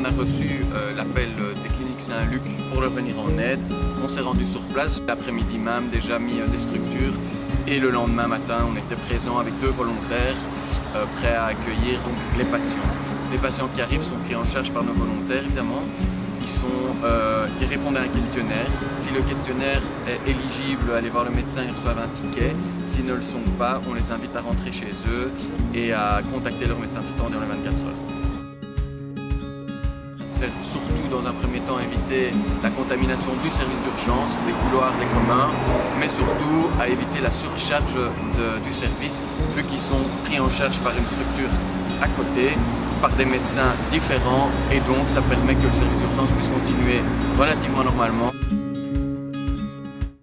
on a reçu l'appel des cliniques Saint-Luc pour leur venir en aide. On s'est rendu sur place, l'après-midi même, déjà mis des structures. Et le lendemain matin, on était présent avec 2 volontaires prêts à accueillir donc, les patients. Les patients qui arrivent sont pris en charge par nos volontaires, évidemment. Ils répondent à un questionnaire. Si le questionnaire est éligible à aller voir le médecin, ils reçoivent un ticket. S'ils ne le sont pas, on les invite à rentrer chez eux et à contacter leur médecin traitant dans les 24 heures. C'est surtout dans un premier temps éviter la contamination du service d'urgence, des couloirs, des communs, mais surtout à éviter la surcharge du service vu qu'ils sont pris en charge par une structure à côté, par des médecins différents et donc ça permet que le service d'urgence puisse continuer relativement normalement.